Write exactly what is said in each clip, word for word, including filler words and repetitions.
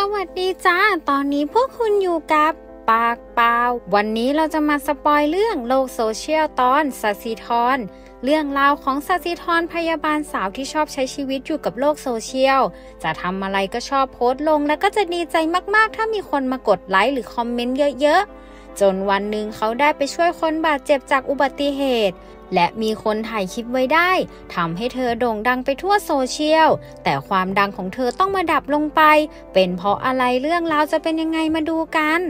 วัสดีจ้าตอนนี้พวกคุณอยู่กับปากเปล่าวันนี้เราจะมาสปอยเรื่องโลกโซเชียลตอนสัสิธรเรื่องราวของสัสิธรพยาบาลสาวที่ชอบใช้ชีวิตอยู่กับโลกโซเชียลจะทำอะไรก็ชอบโพสต์ลงแล้วก็จะดีใจมากๆถ้ามีคนมากดไลค์หรือคอมเมนต์เยอะๆจนวันหนึ่งเขาได้ไปช่วยคนบาดเจ็บจากอุบัติเหตุและมีคนถ่ายคลิปไว้ได้ทำให้เธอโด่งดังไปทั่วโซเชียลแต่ความดังของเธอต้องมาดับลงไปเป็นเพราะอะไรเรื่องราวจะเป็นยังไงมาดูกัน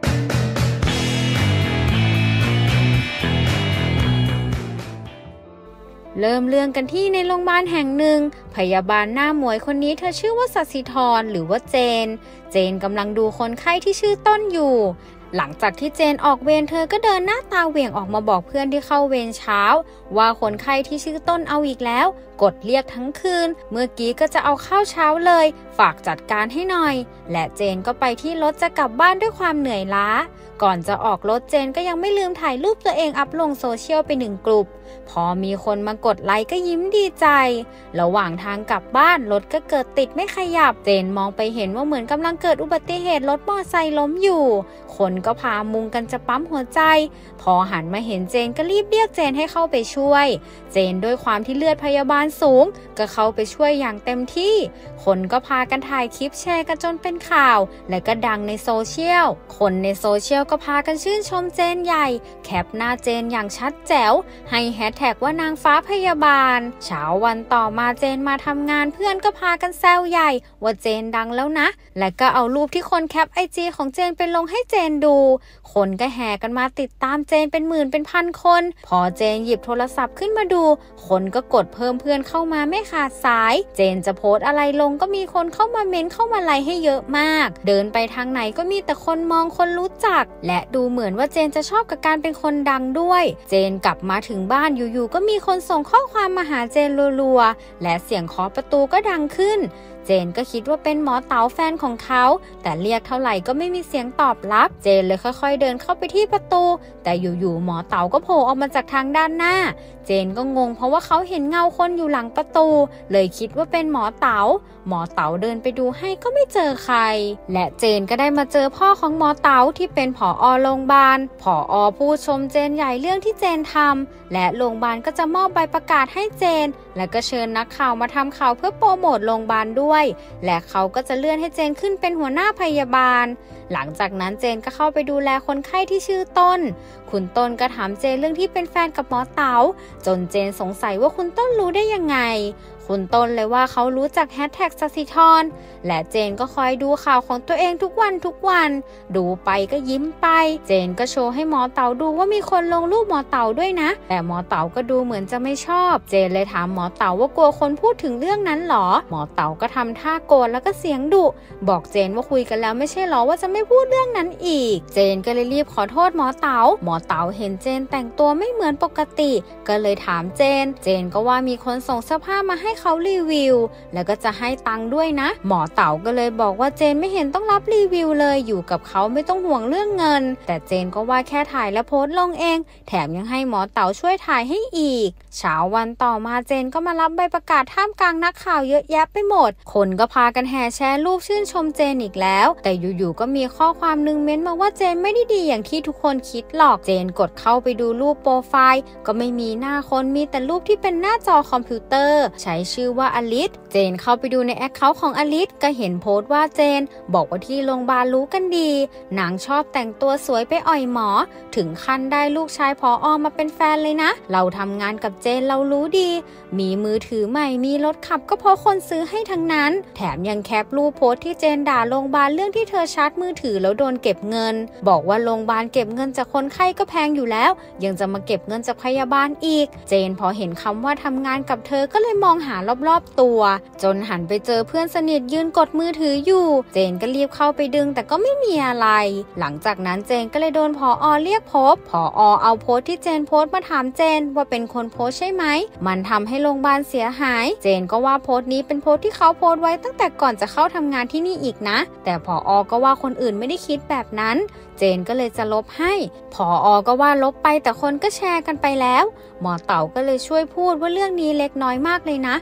เริ่มเรื่องกันที่ในโรงพยาบาลแห่งหนึ่งพยาบาลหน้าหมวยคนนี้เธอชื่อว่าสัสิธรหรือว่าเจนเจนกำลังดูคนไข้ที่ชื่อต้นอยู่หลังจากที่เจนออกเวรเธอก็เดินหน้าตาเหวี่ยงออกมาบอกเพื่อนที่เข้าเวรเช้าว่าคนไข้ที่ชื่อต้นเอาอีกแล้วกดเรียกทั้งคืนเมื่อกี้ก็จะเอาข้าวเช้าเลยฝากจัดการให้หน่อยและเจนก็ไปที่รถจะกลับบ้านด้วยความเหนื่อยล้าก่อนจะออกรถเจนก็ยังไม่ลืมถ่ายรูปตัวเองอัพลงโซเชียลไปหนึ่งกลุ่มพอมีคนมากดไลค์ก็ยิ้มดีใจระหว่างทางกลับบ้านรถก็เกิดติดไม่ขยับเจนมองไปเห็นว่าเหมือนกำลังเกิดอุบัติเหตุรถมอเตอร์ไซค์ล้มอยู่คนก็พามุงกันจะปั๊มหัวใจพอหันมาเห็นเจนก็รีบเรียกเจนให้เข้าไปช่วยเจนด้วยความที่เลือดพยาบาลสูงก็เข้าไปช่วยอย่างเต็มที่คนก็พากันถ่ายคลิปแชร์กันจนเป็นข่าวและก็ดังในโซเชียลคนในโซเชียลก็พากันชื่นชมเจนใหญ่แคปหน้าเจนอย่างชัดแจ๋วให้แฮชแท็กว่านางฟ้าพยาบาลเช้าวันต่อมาเจนมาทำงานเพื่อนก็พากันแซวใหญ่ว่าเจนดังแล้วนะและก็เอารูปที่คนแคปไอจีของเจนไปลงให้เจนดูคนก็แห่กันมาติดตามเจนเป็นหมื่นเป็นพันคนพอเจนหยิบโทรศัพท์ขึ้นมาดูคนก็กดเพิ่มเพื่อนเข้ามาไม่ขาดสายเจนจะโพสอะไรลงก็มีคนเข้ามาเม้นเข้ามาไลค์ให้เยอะมากเดินไปทางไหนก็มีแต่คนมองคนรู้จักและดูเหมือนว่าเจนจะชอบกับการเป็นคนดังด้วยเจนกลับมาถึงบ้านอยู่ๆก็มีคนส่งข้อความมาหาเจนรัวๆและเสียงเคาะประตูก็ดังขึ้นเจนก็คิดว่าเป็นหมอเต๋าแฟนของเขาแต่เรียกเท่าไหร่ก็ไม่มีเสียงตอบรับเจนเลยค่อยๆเดินเข้าไปที่ประตูแต่อยู่ๆหมอเต๋าก็โผล่ออกมาจากทางด้านหน้าเจนก็งงเพราะว่าเขาเห็นเงาคนอยู่หลังประตูเลยคิดว่าเป็นหมอเต๋าหมอเต๋าเดินไปดูให้ก็ไม่เจอใครและเจนก็ได้มาเจอพ่อของหมอเต๋าที่เป็นผอ.โรงพยาบาลผอ.พูดชมเจนใหญ่เรื่องที่เจนทำและโรงพยาบาลก็จะมอบใบประกาศให้เจนและก็เชิญนักข่าวมาทำข่าวเพื่อโปรโมทโรงพยาบาลด้วยและเขาก็จะเลื่อนให้เจนขึ้นเป็นหัวหน้าพยาบาลหลังจากนั้นเจนก็เข้าไปดูแลคนไข้ที่ชื่อต้นคุณต้นก็ถามเจนเรื่องที่เป็นแฟนกับหมอเต๋าจนเจนสงสัยว่าคุณต้นรู้ได้ยังไงคุณต้นเลยว่าเขารู้จักแฮชแท็กสัสิธรและเจนก็คอยดูข่าวของตัวเองทุกวันทุกวันดูไปก็ยิ้มไปเจนก็โชว์ให้หมอเต๋าดูว่ามีคนลงรูปหมอเต๋าด้วยนะแต่หมอเต๋าก็ดูเหมือนจะไม่ชอบเจนเลยถามหมอเต๋าว่ากลัวคนพูดถึงเรื่องนั้นหรอหมอเต๋าก็ทำท่าโกรธแล้วก็เสียงดุบอกเจนว่าคุยกันแล้วไม่ใช่หรอว่าจะไม่พูดเรื่องนั้นอีกเจนก็เลยรีบขอโทษหมอเต๋าหมอเต๋าเห็นเจนแต่งตัวไม่เหมือนปกติก็เลยถามเจนเจนก็ว่ามีคนส่งเสื้อผ้ามาให้เขารีวิวแล้วก็จะให้ตังค์ด้วยนะหมอเต๋าก็เลยบอกว่าเจนไม่เห็นต้องรับรีวิวเลยอยู่กับเขาไม่ต้องห่วงเรื่องเงินแต่เจนก็ว่าแค่ถ่ายและโพสต์ลงเองแถมยังให้หมอเต๋าช่วยถ่ายให้อีกเช้าวันต่อมาเจนก็มารับใบประกาศท่ามกลางนักข่าวเยอะแยะไปหมดคนก็พากันแห่แชร์รูปชื่นชมเจนอีกแล้วแต่อยู่ๆก็มีข้อความนึงเม้นมาว่าเจนไม่ได้ดีอย่างที่ทุกคนคิดหรอกเจนกดเข้าไปดูรูปโปรไฟล์ก็ไม่มีหน้าคนมีแต่รูปที่เป็นหน้าจอคอมพิวเตอร์ใช้ชื่อว่าอลิสเจนเข้าไปดูในแอคเคาท์ของอลิสก็เห็นโพสต์ว่าเจนบอกว่าที่โรงพยาบาลรู้กันดีนางชอบแต่งตัวสวยไปอ่อยหมอถึงขั้นได้ลูกชายผอ.มาเป็นแฟนเลยนะเราทำงานกับเจนเรารู้ดีมีมือถือใหม่มีรถขับก็เพราะคนซื้อให้ทั้งนั้นแถมยังแคปรูปโพสต์ที่เจนด่าโรงพยาบาลเรื่องที่เธอชาร์จมือถือแล้วโดนเก็บเงินบอกว่าโรงพยาบาลเก็บเงินจากคนไข้ก็แพงอยู่แล้วยังจะมาเก็บเงินจากพยาบาลอีกเจนพอเห็นคำว่าทำงานกับเธอก็เลยมองหารอบๆตัวจนหันไปเจอเพื่อนสนิทยืนกดมือถืออยู่เจนก็รีบเข้าไปดึงแต่ก็ไม่มีอะไรหลังจากนั้นเจนก็เลยโดนผอ.เรียกพบผอ.เอาโพสต์ที่เจนโพสต์มาถามเจนว่าเป็นคนโพสต์ใช่ไหมมันทำให้โรงพยาบาลเสียหายเจนก็ว่าโพสต์นี้เป็นโพสต์ที่เขาโพสต์ไว้ตั้งแต่ก่อนจะเข้าทำงานที่นี่อีกนะแต่ผอ.ก็ว่าคนอื่นไม่ได้คิดแบบนั้นเจนก็เลยจะลบให้ผอ.ก็ว่าลบไปแต่คนก็แชร์กันไปแล้วหมอเต๋าก็เลยช่วยพูดว่าเรื่องนี้เล็กน้อยมากเลยนะ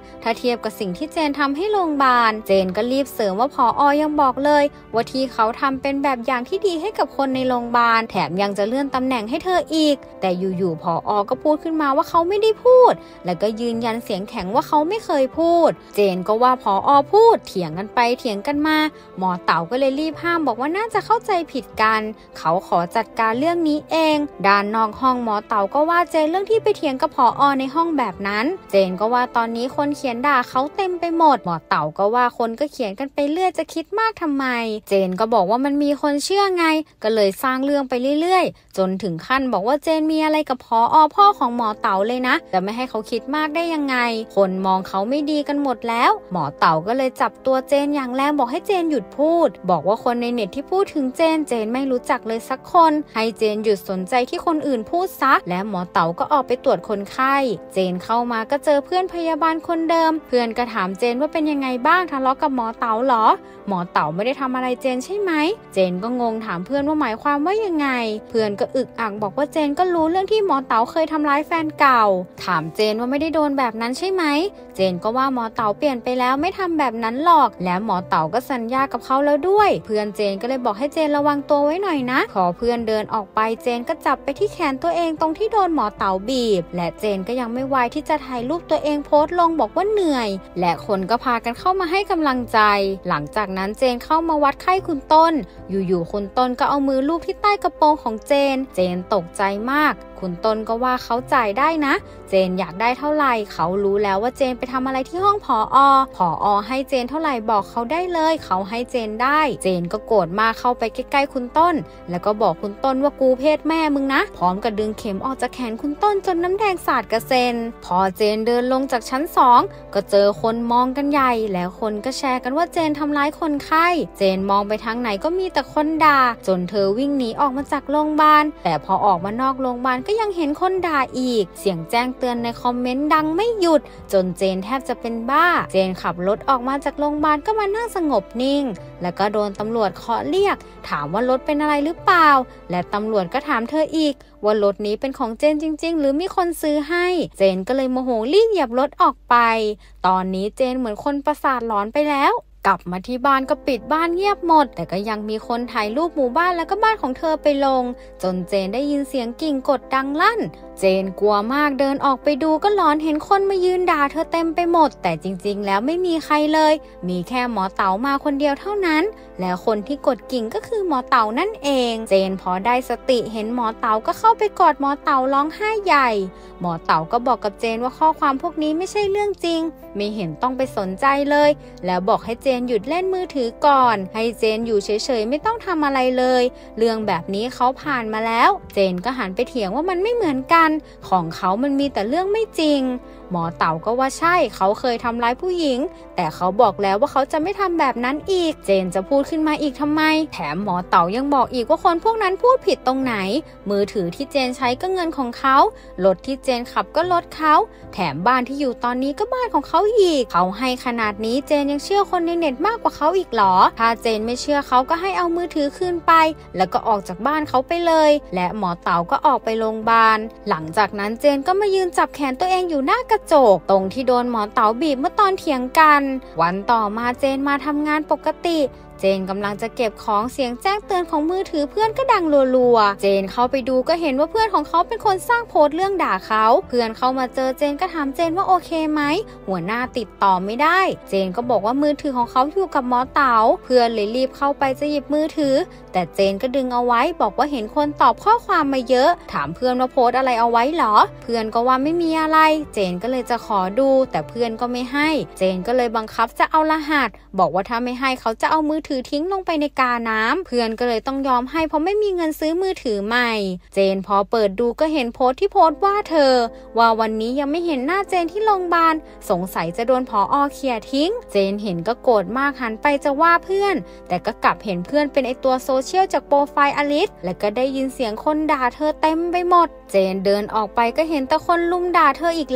ถ้าเทียบกับสิ่งที่เจนทำให้โรงพยาบาลเจนก็รีบเสริมว่าผอ.ยังบอกเลยว่าที่เขาทำเป็นแบบอย่างที่ดีให้กับคนในโรงพยาบาลแถมยังจะเลื่อนตำแหน่งให้เธออีกแต่อยู่ๆผอ.ก็พูดขึ้นมาว่าเขาไม่ได้พูดแล้วก็ยืนยันเสียงแข็งว่าเขาไม่เคยพูดเจนก็ว่าผอ.พูดเถียงกันไปเถียงกันมาหมอเต๋าก็เลยรีบห้ามบอกว่าน่าจะเข้าใจผิดกันเขาขอจัดการเรื่องนี้เองด้านนอกห้องหมอเต๋าก็ว่าเจนเรื่องที่ไปเถียงกับผอ.ในห้องแบบนั้นเจนก็ว่าตอนนี้คนเขียนด่าเขาเต็มไปหมดหมอเต๋าก็ว่าคนก็เขียนกันไปเรื่อยจะคิดมากทำไมเจนก็บอกว่ามันมีคนเชื่อไงก็เลยสร้างเรื่องไปเรื่อยๆจนถึงขั้นบอกว่าเจนมีอะไรกับผอ.พ่อของหมอเต๋าเลยนะจะไม่ให้เขาคิดมากได้ยังไงคนมองเขาไม่ดีกันหมดแล้วหมอเต๋าก็เลยจับตัวเจนอย่างแรงบอกให้เจนหยุดพูดบอกว่าคนในเน็ตที่พูดถึงเจนเจนไม่รู้จักเลยสักคนให้เจนหยุดสนใจที่คนอื่นพูดซะและหมอเต๋าก็ออกไปตรวจคนไข้เจนเข้ามาก็เจอเพื่อนพยาบาลคนเดิมเพื่อนก็ถามเจนว่าเป็นยังไงบ้างทะเลาะกับหมอเต๋าเหรอหมอเต๋าไม่ได้ทำอะไรเจนใช่ไหมเจนก็งงถามเพื่อนว่าหมายความว่ายังไงเพื่อนก็อึกอักบอกว่าเจนก็รู้เรื่องที่หมอเต๋าเคยทำร้ายแฟนเก่าถามเจนว่าไม่ได้โดนแบบนั้นใช่ไหมเจนก็ว่าหมอเต๋าเปลี่ยนไปแล้วไม่ทำแบบนั้นหรอกและหมอเต๋าก็สัญญากับเขาแล้วด้วยเพื่อนเจนก็เลยบอกให้เจนระวังตัวไว้หน่อยนะพอเพื่อนเดินออกไปเจนก็จับไปที่แขนตัวเองตรงที่โดนหมอเต๋าบีบและเจนก็ยังไม่ไวที่จะถ่ายรูปตัวเองโพสต์ลงบอกว่าเหนื่อยและคนก็พากันเข้ามาให้กำลังใจหลังจากนั้นเจนเข้ามาวัดไข้คุณต้นอยู่ๆคุณต้นก็เอามือลูบที่ใต้กระโปรงของเจนเจนตกใจมากคุณต้นก็ว่าเขาจ่ายได้นะเจนอยากได้เท่าไหร่เขารู้แล้วว่าเจนไปทำอะไรที่ห้องผอ.ผอ.ให้เจนเท่าไหร่บอกเขาได้เลยเขาให้เจนได้เจนก็โกรธมากเข้าไปใกล้ๆคุณต้นแล้วก็บอกคุณต้นว่ากูเพศแม่มึงนะพร้อมกับดึงเข็มออกจากแขนคุณต้นจนน้ำแดงสาดกระเซ็นพอเจนเดินลงจากชั้นสองก็เจอคนมองกันใหญ่แล้วคนก็แชร์กันว่าเจนทำร้ายคนไข้เจนมองไปทางไหนก็มีแต่คนด่าจนเธอวิ่งหนีออกมาจากโรงพยาบาลแต่พอออกมานอกโรงพยาบาลก็ยังเห็นคนด่าอีกเสียงแจ้งเตือนในคอมเมนต์ดังไม่หยุดจนเจนแทบจะเป็นบ้าเจนขับรถออกมาจากโรงพยาบาลก็มานั่งสงบนิ่งแล้วก็โดนตำรวจเคาะเรียกถามว่ารถเป็นอะไรหรือเปล่าและตำรวจก็ถามเธออีกว่ารถนี้เป็นของเจนจริงๆหรือมีคนซื้อให้เจนก็เลยโมโหรีบเหยียบรถออกไปตอนนี้เจนเหมือนคนประสาทหลอนไปแล้วกลับมาที่บ้านก็ปิดบ้านเงียบหมดแต่ก็ยังมีคนถ่ายรูปหมู่บ้านแล้วก็บ้านของเธอไปลงจนเจนได้ยินเสียงกิ่งกดดังลั่นเจนกลัวมากเดินออกไปดูก็หลอนเห็นคนมายืนด่าเธอเต็มไปหมดแต่จริงๆแล้วไม่มีใครเลยมีแค่หมอเต๋ามาคนเดียวเท่านั้นแล้วคนที่กดกิ่งก็คือหมอเต๋านั่นเองเจนพอได้สติเห็นหมอเต๋าก็เข้าไปกอดหมอเต๋าร้องไห้ใหญ่หมอเต๋าก็บอกกับเจนว่าข้อความพวกนี้ไม่ใช่เรื่องจริงไม่เห็นต้องไปสนใจเลยแล้วบอกให้เจนหยุดเล่นมือถือก่อนให้เจนอยู่เฉยๆไม่ต้องทำอะไรเลยเรื่องแบบนี้เขาผ่านมาแล้วเจนก็หันไปเถียงว่ามันไม่เหมือนกันของเขามันมีแต่เรื่องไม่จริงหมอเต๋าก็ว่าใช่เขาเคยทำร้ายผู้หญิงแต่เขาบอกแล้วว่าเขาจะไม่ทำแบบนั้นอีกเจนจะพูดขึ้นมาอีกทำไมแถมหมอเต๋ายังบอกอีกว่าคนพวกนั้นพูดผิดตรงไหนมือถือที่เจนใช้ก็เงินของเขารถที่เจนขับก็รถเขาแถมบ้านที่อยู่ตอนนี้ก็บ้านของเขาอีกเขาให้ขนาดนี้เจนยังเชื่อคนในเน็ตมากกว่าเขาอีกหรอถ้าเจนไม่เชื่อเขาก็ให้เอามือถือคืนไปแล้วก็ออกจากบ้านเขาไปเลยและหมอเต๋าก็ออกไปโรงพยาบาลหลังจากนั้นเจนก็มายืนจับแขนตัวเองอยู่หน้ากระจกตรงที่โดนหมอเต๋าบีบเมื่อตอนเถียงกันวันต่อมาเจนมาทำงานปกติเจนกำลังจะเก็บของเสียงแจ้งเตือนของมือถือเพื่อนก็ดังรัวๆเจนเข้าไปดูก็เห็นว่าเพื่อนของเขาเป็นคนสร้างโพสต์เรื่องด่าเขาเพื่อนเข้ามาเจอเจนก็ถามเจนว่าโอเคไหมหัวหน้าติดต่อไม่ได้เจนก็บอกว่ามือถือของเขาอยู่กับหมอเต๋าเพื่อนเลยรีบเข้าไปจะหยิบมือถือแต่เจนก็ดึงเอาไว้บอกว่าเห็นคนตอบข้อความมาเยอะถามเพื่อนว่าโพสต์อะไรเอาไว้หรอเพื่อนก็ว่าไม่มีอะไรเจนก็เลยจะขอดูแต่เพื่อนก็ไม่ให้เจนก็เลยบังคับจะเอารหัสบอกว่าถ้าไม่ให้เขาจะเอามือถือทิ้งลงไปในกาน้ำเพื่อนก็เลยต้องยอมให้เพราะไม่มีเงินซื้อมือถือใหม่เจนพอเปิดดูก็เห็นโพสต์ที่โพสต์ว่าเธอว่าวันนี้ยังไม่เห็นหน้าเจนที่โรงพยาบาลสงสัยจะโดนผอ.เขี่ยทิ้งเจนเห็นก็โกรธมากหันไปจะว่าเพื่อนแต่ก็กลับเห็นเพื่อนเป็นไอตัวโซเชียลจากโปรไฟล์อลิสและก็ได้ยินเสียงคนด่าเธอเต็มไปหมดเจนเดินออกไปก็เห็นแต่คนลุมด่าเธออีกแล้ว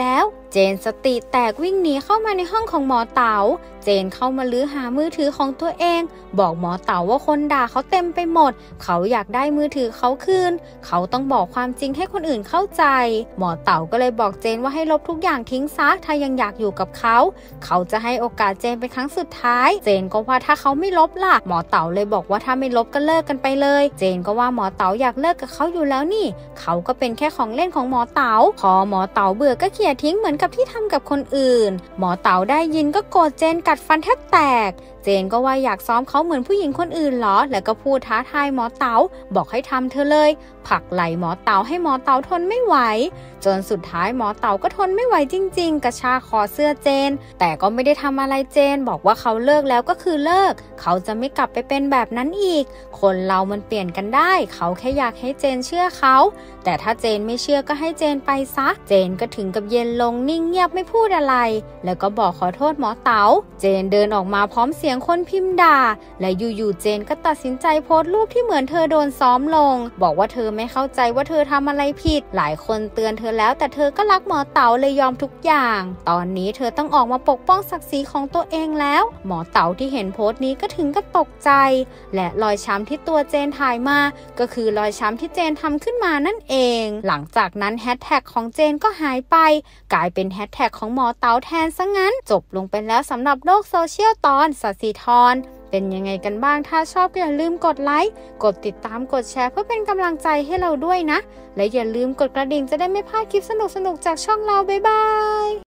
เจนสติแตกวิ่งหนีเข้ามาในห้องของหมอเต๋าเจนเข้ามาลื้อหามือถือของตัวเองบอกหมอเต๋าว่าคนด่าเขาเต็มไปหมดเขาอยากได้มือถือเขาคืนเขาต้องบอกความจริงให้คนอื่นเข้าใจหมอเต๋าก็เลยบอกเจนว่าให้ลบทุกอย่างทิ้งซะถ้ายังอยากอยู่กับเขาเขาจะให้โอกาสเจนเป็นครั้งสุดท้ายเจนก็ว่าถ้าเขาไม่ลบล่ะหมอเต๋าเลยบอกว่าถ้าไม่ลบก็เลิกกันไปเลยเจนก็ว่าหมอเต๋าอยากเลิกกับเขาอยู่แล้วนี่เขาก็เป็นแค่ของเล่นของหมอเต๋าพอหมอเต๋าเบื่อก็เขี่ยทิ้งเหมือนกับที่ทำกับคนอื่นหมอเต๋าได้ยินก็โกรธเจนกัดฟันแทบแตกเจนก็ว่าอยากซ้อมเขาเหมือนผู้หญิงคนอื่นหรอแล้วก็พูดท้าทายหมอเต๋าบอกให้ทำเธอเลยผลักไหล่หมอเต๋าให้หมอเต๋าทนไม่ไหวจนสุดท้ายหมอเต๋าก็ทนไม่ไหวจริงๆกระชากคอเสื้อเจนแต่ก็ไม่ได้ทำอะไรเจนบอกว่าเขาเลิกแล้วก็คือเลิกเขาจะไม่กลับไปเป็นแบบนั้นอีกคนเรามันเปลี่ยนกันได้เขาแค่อยากให้เจนเชื่อเขาแต่ถ้าเจนไม่เชื่อก็ให้เจนไปซะเจนก็ถึงกับเย็นลงนิ่งเงียบไม่พูดอะไรแล้วก็บอกขอโทษหมอเต๋าเจนเดินออกมาพร้อมเสียงคนพิมพ์ด่าและอยู่ๆเจนก็ตัดสินใจโพสต์รูปที่เหมือนเธอโดนซ้อมลงบอกว่าเธอไม่เข้าใจว่าเธอทำอะไรผิดหลายคนเตือนเธอแล้วแต่เธอก็รักหมอเต๋าเลยยอมทุกอย่างตอนนี้เธอต้องออกมาปกป้องศักดิ์ศรีของตัวเองแล้วหมอเต๋าที่เห็นโพสต์นี้ก็ถึงกับตกใจและรอยช้ำที่ตัวเจนถ่ายมาก็คือรอยช้ำที่เจนทำขึ้นมานั่นเองหลังจากนั้นแฮชแท็กของเจนก็หายไปกลายเป็นแฮชแท็กของหมอเต๋าแทนซะงั้นจบลงไปแล้วสำหรับโลกโซเชียลตอนสัสิธรเป็นยังไงกันบ้างถ้าชอบก็อย่าลืมกดไลค์กดติดตามกดแชร์เพื่อเป็นกำลังใจให้เราด้วยนะและอย่าลืมกดกระดิ่งจะได้ไม่พลาดคลิปสนุกๆจากช่องเราบ๊ายบาย